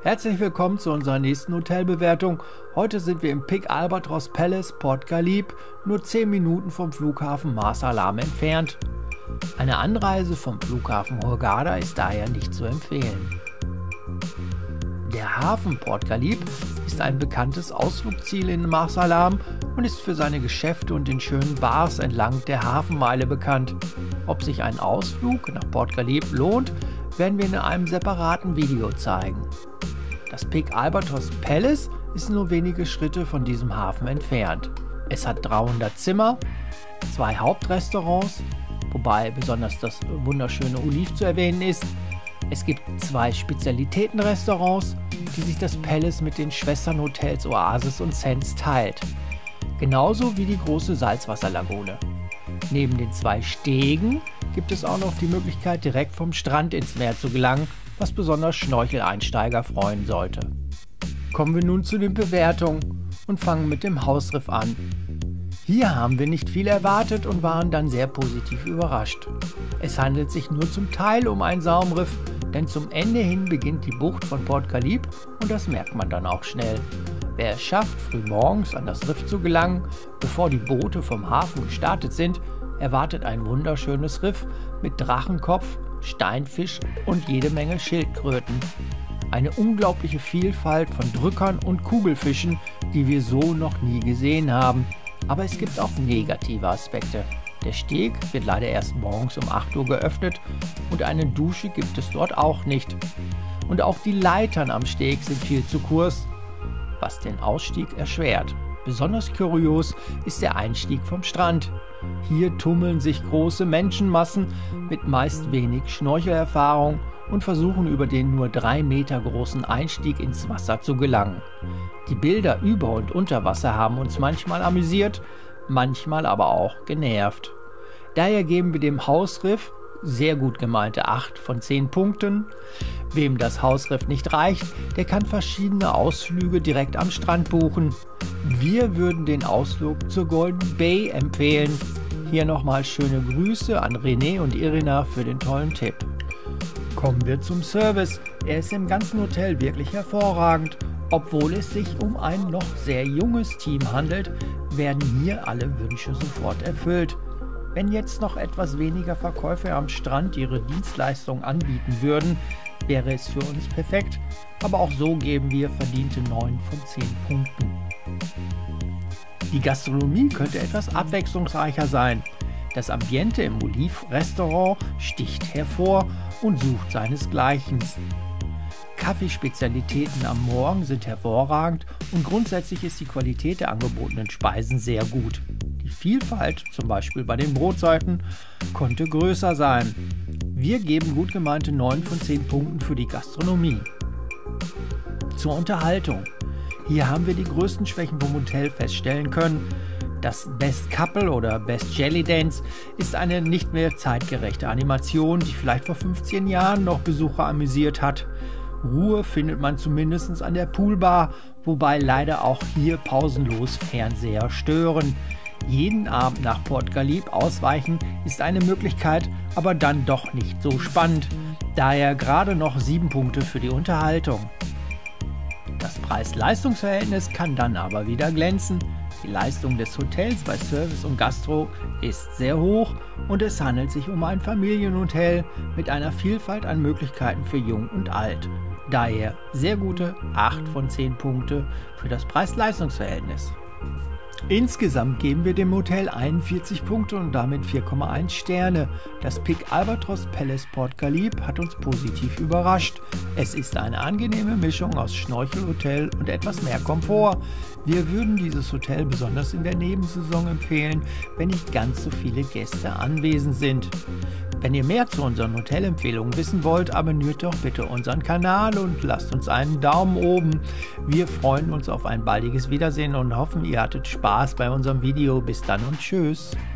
Herzlich willkommen zu unserer nächsten Hotelbewertung. Heute sind wir im Pic Albatros Palace Port Khalib, nur 10 Minuten vom Flughafen Marsa Alam entfernt. Eine Anreise vom Flughafen Hurghada ist daher nicht zu empfehlen. Der Hafen Port Khalib ist ein bekanntes Ausflugsziel in Marsa Alam und ist für seine Geschäfte und den schönen Bars entlang der Hafenmeile bekannt. Ob sich ein Ausflug nach Port Khalib lohnt, werden wir in einem separaten Video zeigen. Das Pic Albatros Palace ist nur wenige Schritte von diesem Hafen entfernt. Es hat 300 Zimmer, 2 Hauptrestaurants, wobei besonders das wunderschöne Olive zu erwähnen ist. Es gibt 2 Spezialitätenrestaurants, die sich das Palace mit den Schwesternhotels Oasis und Sands teilt. Genauso wie die große Salzwasserlagune. Neben den 2 Stegen gibt es auch noch die Möglichkeit, direkt vom Strand ins Meer zu gelangen, was besonders Schnorcheleinsteiger freuen sollte. Kommen wir nun zu den Bewertungen und fangen mit dem Hausriff an. Hier haben wir nicht viel erwartet und waren dann sehr positiv überrascht. Es handelt sich nur zum Teil um ein Saumriff, denn zum Ende hin beginnt die Bucht von Port Khalib und das merkt man dann auch schnell. Wer es schafft, früh morgens an das Riff zu gelangen, bevor die Boote vom Hafen gestartet sind, erwartet ein wunderschönes Riff mit Drachenkopf, Steinfisch und jede Menge Schildkröten. Eine unglaubliche Vielfalt von Drückern und Kugelfischen, die wir so noch nie gesehen haben. Aber es gibt auch negative Aspekte. Der Steg wird leider erst morgens um 8 Uhr geöffnet und eine Dusche gibt es dort auch nicht. Und auch die Leitern am Steg sind viel zu kurz, was den Ausstieg erschwert. Besonders kurios ist der Einstieg vom Strand. Hier tummeln sich große Menschenmassen mit meist wenig Schnorchelerfahrung und versuchen über den nur 3 Meter großen Einstieg ins Wasser zu gelangen. Die Bilder über und unter Wasser haben uns manchmal amüsiert, manchmal aber auch genervt. Daher geben wir dem Hausriff sehr gut gemeinte 8 von 10 Punkten. Wem das Hausriff nicht reicht, der kann verschiedene Ausflüge direkt am Strand buchen. Wir würden den Ausflug zur Golden Bay empfehlen. Hier nochmal schöne Grüße an René und Irina für den tollen Tipp. Kommen wir zum Service. Er ist im ganzen Hotel wirklich hervorragend. Obwohl es sich um ein noch sehr junges Team handelt, werden hier alle Wünsche sofort erfüllt. Wenn jetzt noch etwas weniger Verkäufer am Strand ihre Dienstleistung anbieten würden, wäre es für uns perfekt, aber auch so geben wir verdiente 9 von 10 Punkten. Die Gastronomie könnte etwas abwechslungsreicher sein. Das Ambiente im Olive-Restaurant sticht hervor und sucht seinesgleichen. Kaffeespezialitäten am Morgen sind hervorragend und grundsätzlich ist die Qualität der angebotenen Speisen sehr gut. Die Vielfalt, zum Beispiel bei den Brotsorten, konnte größer sein. Wir geben gut gemeinte 9 von 10 Punkten für die Gastronomie. Zur Unterhaltung. Hier haben wir die größten Schwächen vom Hotel feststellen können. Das Best Couple oder Best Jelly Dance ist eine nicht mehr zeitgerechte Animation, die vielleicht vor 15 Jahren noch Besucher amüsiert hat. Ruhe findet man zumindest an der Poolbar, wobei leider auch hier pausenlos Fernseher stören. Jeden Abend nach Port Khalib ausweichen ist eine Möglichkeit, aber dann doch nicht so spannend. Daher gerade noch 7 Punkte für die Unterhaltung. Das Preis-Leistungs-Verhältnis kann dann aber wieder glänzen. Die Leistung des Hotels bei Service und Gastro ist sehr hoch und es handelt sich um ein Familienhotel mit einer Vielfalt an Möglichkeiten für Jung und Alt. Daher sehr gute 8 von 10 Punkte für das Preis-Leistungs-Verhältnis. Insgesamt geben wir dem Hotel 41 Punkte und damit 4,1 Sterne. Das Pic Albatros Palace Port Khalib hat uns positiv überrascht. Es ist eine angenehme Mischung aus Schnorchelhotel und etwas mehr Komfort. Wir würden dieses Hotel besonders in der Nebensaison empfehlen, wenn nicht ganz so viele Gäste anwesend sind. Wenn ihr mehr zu unseren Hotelempfehlungen wissen wollt, abonniert doch bitte unseren Kanal und lasst uns einen Daumen oben. Wir freuen uns auf ein baldiges Wiedersehen und hoffen, ihr hattet Spaß bei unserem Video. Bis dann und tschüss.